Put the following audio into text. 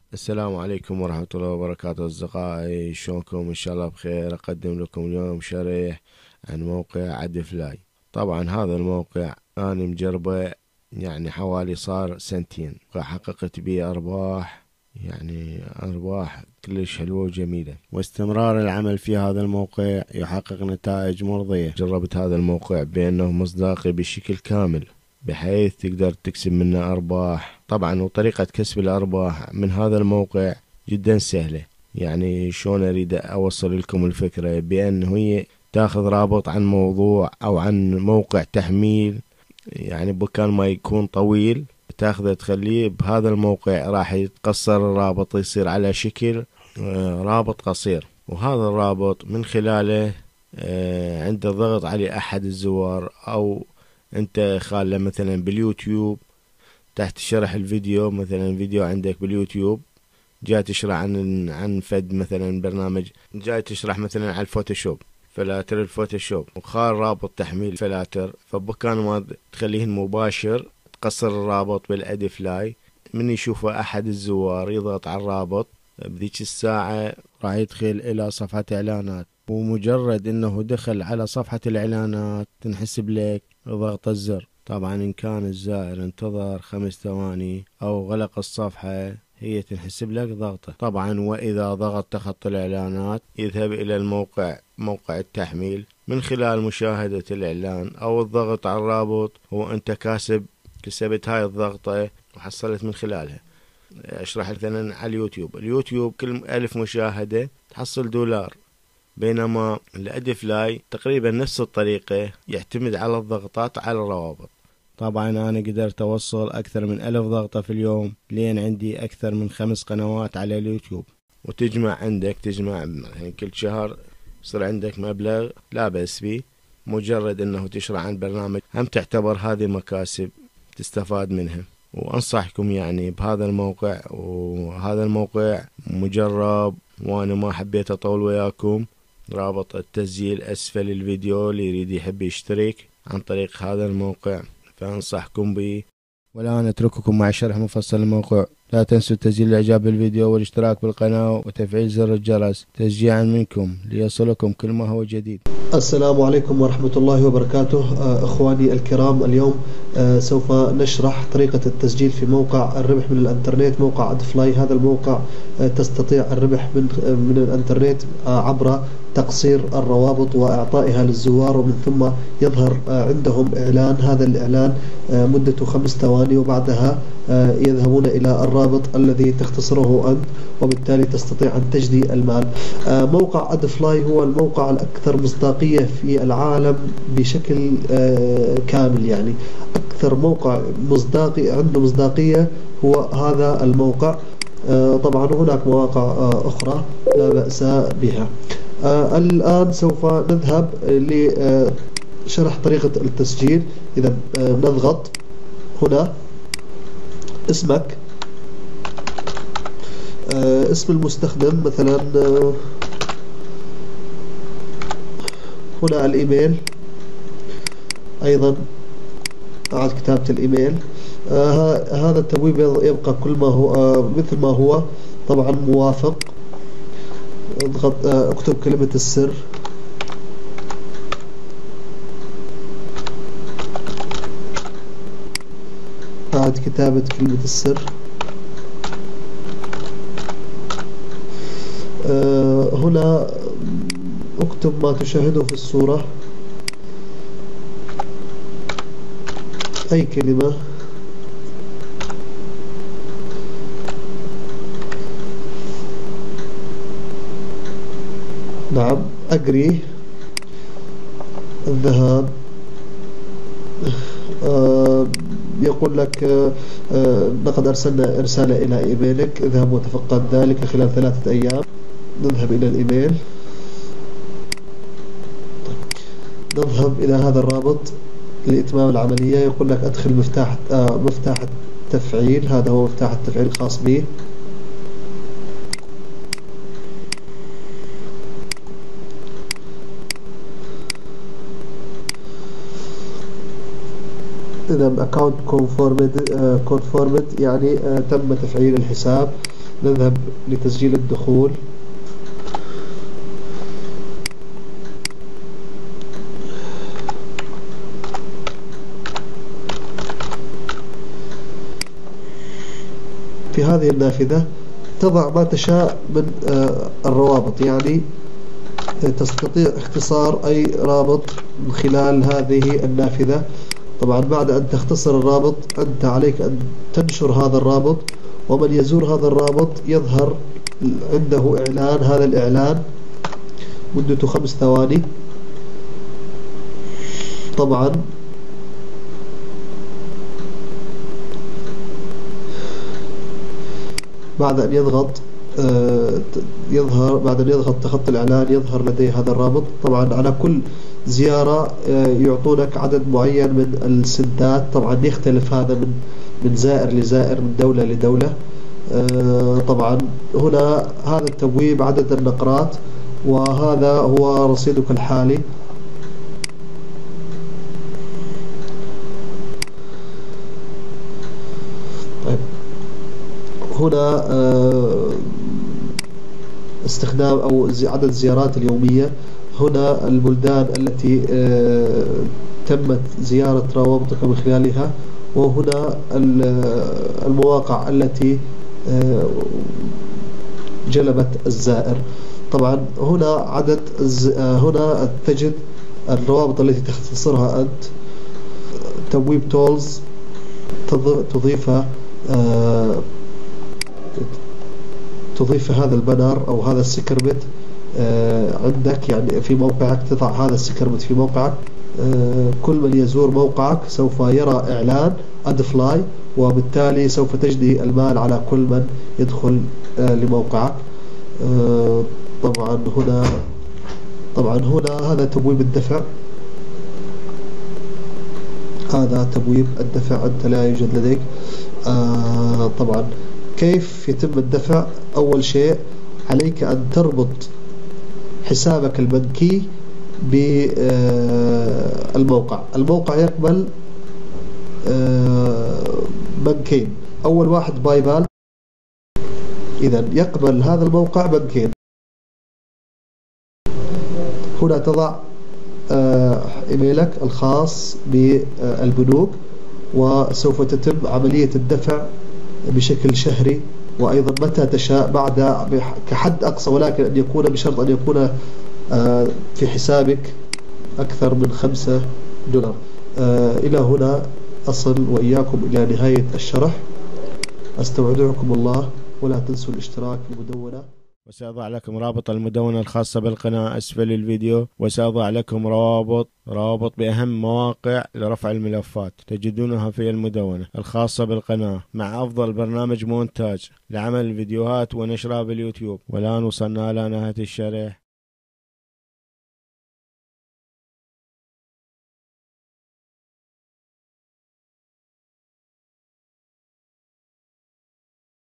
السلام عليكم ورحمة الله وبركاته أصدقائي، شلونكم؟ إن شاء الله بخير. أقدم لكم اليوم شريح عن موقع عدفلاي. طبعا هذا الموقع أنا مجربه يعني حوالي صار سنتين، وحققت بيه أرباح كلش حلوة وجميلة، واستمرار العمل في هذا الموقع يحقق نتائج مرضية. جربت هذا الموقع بأنه مصداقي بشكل كامل، بحيث تقدر تكسب منه أرباح. طبعا وطريقة كسب الأرباح من هذا الموقع جدا سهلة. يعني شلون أريد أوصل لكم الفكرة؟ بأنه هي تاخذ رابط عن موضوع أو عن موقع تحميل، يعني بكان ما يكون طويل، تاخذه تخليه بهذا الموقع، راح يتقصر الرابط يصير على شكل رابط قصير. وهذا الرابط من خلاله عند الضغط على أحد الزوار، أو انت خاله مثلا باليوتيوب تحت شرح الفيديو، مثلا فيديو عندك باليوتيوب جاي تشرح عن فد مثلا برنامج، جاي تشرح مثلا على الفوتوشوب، فلاتر الفوتوشوب، وخال رابط تحميل فلاتر، فبكان ما تخليه مباشر تقصر الرابط بالادفلاي. من يشوفه احد الزوار يضغط على الرابط، بذيك الساعة راح يدخل الى صفحة اعلانات، ومجرد انه دخل على صفحة الاعلانات تنحسب لك ضغط الزر. طبعا ان كان الزائر انتظر 5 ثواني او غلق الصفحة، هي تنحسب لك ضغطة. طبعا واذا ضغط تخطي الاعلانات يذهب الى موقع التحميل. من خلال مشاهدة الاعلان او الضغط على الرابط، هو انت كسبت هاي الضغطة وحصلت من خلالها. اشرح مثلا على اليوتيوب كل 1000 مشاهدة تحصل $، بينما الادفلاي تقريبا نفس الطريقة، يعتمد على الضغطات على الروابط. طبعا أنا قدرت أوصل أكثر من 1000 ضغطة في اليوم، لين عندي أكثر من 5 قنوات على اليوتيوب. وتجمع يعني كل شهر يصير عندك مبلغ لا بأس به، مجرد أنه تشرح عن برنامج، هم تعتبر هذه مكاسب تستفاد منها. وأنصحكم يعني بهذا الموقع، وهذا الموقع مجرب، وأنا ما حبيت أطول وياكم. رابط التسجيل أسفل الفيديو، اللي يريد يحب يشترك عن طريق هذا الموقع فأنصحكم به. والآن أترككم مع شرح مفصل الموقع. لا تنسوا تسجيل الإعجاب بالفيديو والاشتراك بالقناة وتفعيل زر الجرس تشجيعا منكم ليصلكم كل ما هو جديد. السلام عليكم ورحمة الله وبركاته. إخواني الكرام، اليوم سوف نشرح طريقة التسجيل في موقع الربح من الانترنت، موقع ادفلاي. هذا الموقع تستطيع الربح من الانترنت عبر تقصير الروابط وإعطائها للزوار، ومن ثم يظهر عندهم إعلان. هذا الإعلان مدته 5 ثواني، وبعدها يذهبون إلى الرابط الذي تختصره أنت، وبالتالي تستطيع أن تجني المال. موقع ادفلاي هو الموقع الأكثر مصداقية في العالم بشكل كامل، يعني أكثر موقع عنده مصداقية هو هذا الموقع. طبعا هناك مواقع أخرى لا بأس بها. الآن سوف نذهب لشرح طريقة التسجيل. إذا نضغط هنا اسمك، اسم المستخدم مثلا، هنا الإيميل، أيضا بعد كتابة الإيميل. هذا التبويب يبقى كل ما هو مثل ما هو. طبعا موافق، اضغط اكتب كلمة السر، بعد كتابة كلمة السر هنا اكتب ما تشاهده في الصورة، أي كلمة. نعم، أجري، الذهاب. يقول لك لقد أرسلنا رسالة إلى إيميلك، اذهب وتفقد ذلك خلال 3 أيام. نذهب إلى الإيميل، نذهب إلى هذا الرابط لإتمام العملية. يقول لك أدخل مفتاح التفعيل، هذا هو مفتاح التفعيل الخاص به. إذا account confirmed يعني تم تفعيل الحساب. نذهب لتسجيل الدخول. في هذه النافذة تضع ما تشاء من الروابط، يعني تستطيع اختصار أي رابط من خلال هذه النافذة. طبعا بعد أن تختصر الرابط أنت عليك أن تنشر هذا الرابط، ومن يزور هذا الرابط يظهر عنده إعلان. هذا الإعلان مدته 5 ثواني. طبعا بعد أن يضغط تخطي الإعلان يظهر لديه هذا الرابط. طبعا على كل زيارة يعطونك عدد معين من السنتات، طبعا يختلف هذا من زائر لزائر، من دولة لدولة. طبعا هنا هذا التبويب عدد النقرات، وهذا هو رصيدك الحالي. طيب هنا استخدام أو عدد الزيارات اليومية. هنا البلدان التي تمت زيارة روابطك من خلالها، وهنا المواقع التي جلبت الزائر. طبعا هنا هنا تجد الروابط التي تختصرها أنت. تبويب تولز تضيف هذا البانر أو هذا السكربت عندك، يعني في موقعك تضع هذا السكربت في موقعك. كل من يزور موقعك سوف يرى إعلان أدفلاي، وبالتالي سوف تجني المال على كل من يدخل لموقعك. طبعا هنا هذا تبويب الدفع. هذا تبويب الدفع، أنت لا يوجد لديك. طبعا كيف يتم الدفع؟ أول شيء عليك أن تربط حسابك البنكي بالموقع. الموقع يقبل بنكين. أول واحد باي بال، إذا يقبل هذا الموقع بنكين. هنا تضع إيميلك الخاص بالبنوك، وسوف تتم عملية الدفع بشكل شهري، وأيضا متى تشاء بعد كحد أقصى، ولكن أن يكون بشرط أن يكون في حسابك أكثر من $5. إلى هنا أصل وإياكم إلى نهاية الشرح. أستودعكم الله، ولا تنسوا الاشتراك في المدونة. وسأضع لكم رابط المدونة الخاصة بالقناة أسفل الفيديو، وسأضع لكم روابط بأهم مواقع لرفع الملفات تجدونها في المدونة الخاصة بالقناة، مع أفضل برنامج مونتاج لعمل الفيديوهات ونشرها باليوتيوب. والآن وصلنا إلى نهاية الشرح.